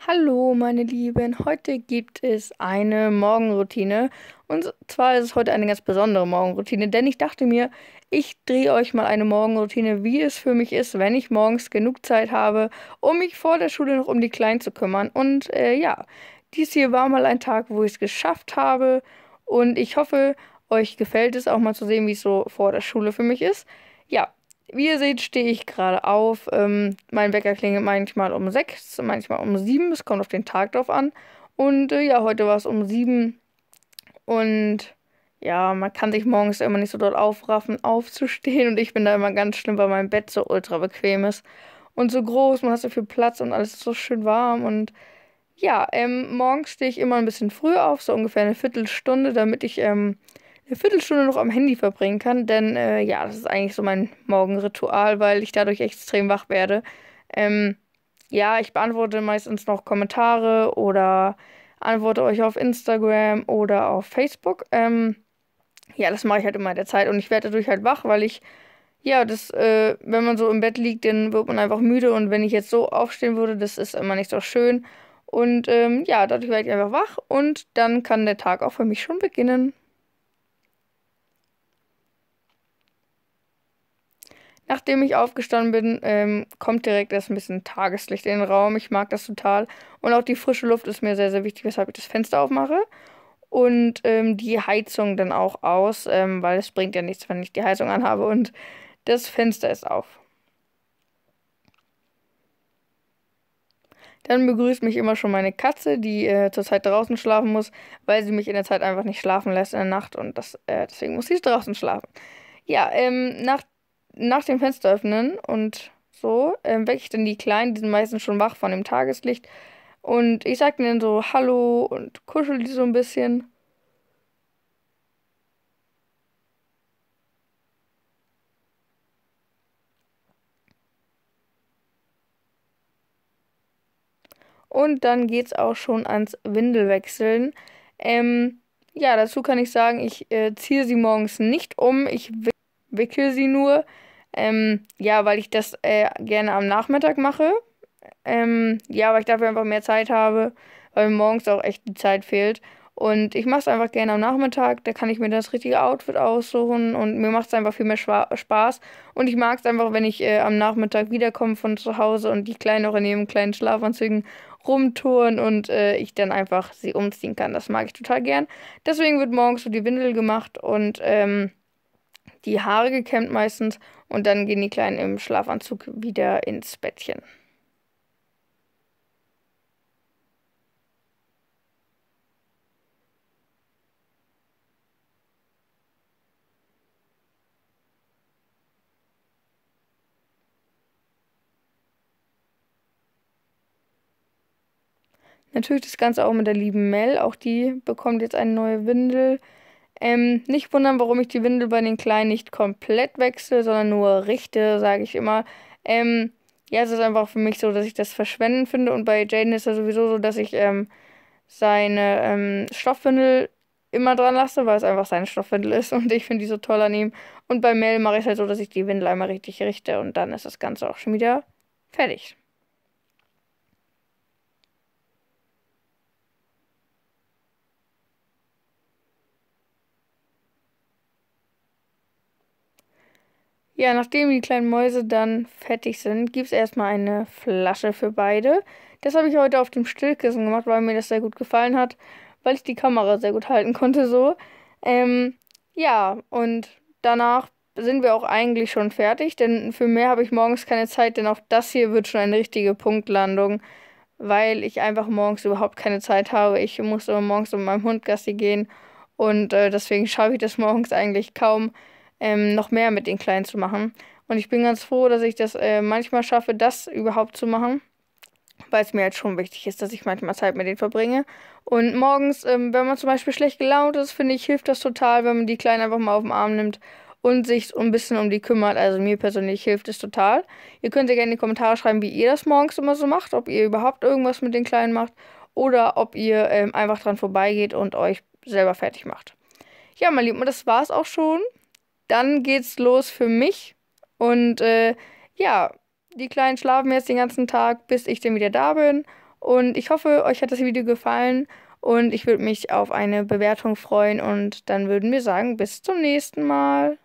Hallo, meine Lieben. Heute gibt es eine Morgenroutine. Und zwar ist es heute eine ganz besondere Morgenroutine, denn ich dachte mir, ich drehe euch mal eine Morgenroutine, wie es für mich ist, wenn ich morgens genug Zeit habe, um mich vor der Schule noch um die Kleinen zu kümmern. Und ja, dies hier war mal ein Tag, wo ich es geschafft habe. Und ich hoffe, euch gefällt es auch mal zu sehen, wie es so vor der Schule für mich ist. Ja. Wie ihr seht, stehe ich gerade auf. Mein Wecker klingelt manchmal um 6, manchmal um 7. Es kommt auf den Tag drauf an. Und ja, heute war es um 7. Und ja, man kann sich morgens immer nicht so dort aufraffen, aufzustehen. Und ich bin da immer ganz schlimm, weil mein Bett so ultra bequem ist. Und so groß, man hat so viel Platz und alles ist so schön warm. Und ja, morgens stehe ich immer ein bisschen früh auf, so ungefähr eine Viertelstunde, damit ich eine Viertelstunde noch am Handy verbringen kann. Denn ja, das ist eigentlich so mein Morgenritual, weil ich dadurch extrem wach werde. Ähm, ja, ich beantworte meistens noch Kommentare oder antworte euch auf Instagram oder auf Facebook. Ja, das mache ich halt immer in der Zeit und ich werde dadurch halt wach, weil ich, ja, wenn man so im Bett liegt, dann wird man einfach müde und wenn ich jetzt so aufstehen würde, das ist immer nicht so schön. Und ja, dadurch werde ich einfach wach und dann kann der Tag auch für mich schon beginnen. Nachdem ich aufgestanden bin, kommt direkt erst ein bisschen Tageslicht in den Raum. Ich mag das total. Und auch die frische Luft ist mir sehr, sehr wichtig, weshalb ich das Fenster aufmache. Und die Heizung dann auch aus, weil es bringt ja nichts, wenn ich die Heizung anhabe und das Fenster ist auf. Dann begrüßt mich immer schon meine Katze, die zurzeit draußen schlafen muss, weil sie mich in der Zeit einfach nicht schlafen lässt in der Nacht und deswegen muss sie draußen schlafen. Ja, nach dem Fenster öffnen und so wecke ich dann die Kleinen, die sind meistens schon wach von dem Tageslicht. Und ich sage ihnen so Hallo und kuschel die so ein bisschen. Und dann geht's auch schon ans Windelwechseln. Ähm, ja, dazu kann ich sagen, ich ziehe sie morgens nicht um, ich wickel sie nur. Ja, weil ich das gerne am Nachmittag mache. Ja, weil ich dafür einfach mehr Zeit habe, weil mir morgens auch echt die Zeit fehlt. Und ich mache es einfach gerne am Nachmittag, da kann ich mir das richtige Outfit aussuchen und mir macht es einfach viel mehr Spaß. Und ich mag es einfach, wenn ich am Nachmittag wiederkomme von zu Hause und die Kleinen auch in ihren kleinen Schlafanzügen rumtouren und ich dann einfach sie umziehen kann. Das mag ich total gern. Deswegen wird morgens so die Windel gemacht und die Haare gekämmt meistens und dann gehen die Kleinen im Schlafanzug wieder ins Bettchen. Natürlich das Ganze auch mit der lieben Mel. Auch die bekommt jetzt eine neue Windel. Nicht wundern, warum ich die Windel bei den Kleinen nicht komplett wechsle, sondern nur richte, sage ich immer. Ähm, ja, es ist einfach für mich so, dass ich das verschwenden finde. Und bei Jaden ist es sowieso so, dass ich seine Stoffwindel immer dran lasse, weil es einfach seine Stoffwindel ist. Und ich finde die so toll an ihm. Und bei Mel mache ich es halt so, dass ich die Windel einmal richtig richte. Und dann ist das Ganze auch schon wieder fertig. Ja, nachdem die kleinen Mäuse dann fertig sind, gibt es erstmal eine Flasche für beide. Das habe ich heute auf dem Stillkissen gemacht, weil mir das sehr gut gefallen hat, weil ich die Kamera sehr gut halten konnte so. Ähm, ja, und danach sind wir auch eigentlich schon fertig, denn für mehr habe ich morgens keine Zeit, denn auch das hier wird schon eine richtige Punktlandung, weil ich einfach morgens überhaupt keine Zeit habe. Ich muss immer morgens mit meinem Hund Gassi gehen und deswegen schaffe ich das morgens eigentlich kaum noch mehr mit den Kleinen zu machen. Und ich bin ganz froh, dass ich das manchmal schaffe, das überhaupt zu machen, weil es mir halt schon wichtig ist, dass ich manchmal Zeit mit denen verbringe. Und morgens, wenn man zum Beispiel schlecht gelaunt ist, finde ich, hilft das total, wenn man die Kleinen einfach mal auf den Arm nimmt und sich so ein bisschen um die kümmert. Also mir persönlich hilft es total. Ihr könnt ja gerne in die Kommentare schreiben, wie ihr das morgens immer so macht, ob ihr überhaupt irgendwas mit den Kleinen macht oder ob ihr einfach dran vorbeigeht und euch selber fertig macht. Ja, mein Lieben, und das war's auch schon. Dann geht's los für mich. Und ja, die Kleinen schlafen jetzt den ganzen Tag, bis ich dann wieder da bin. Und ich hoffe, euch hat das Video gefallen und ich würde mich auf eine Bewertung freuen und dann würden wir sagen, bis zum nächsten Mal.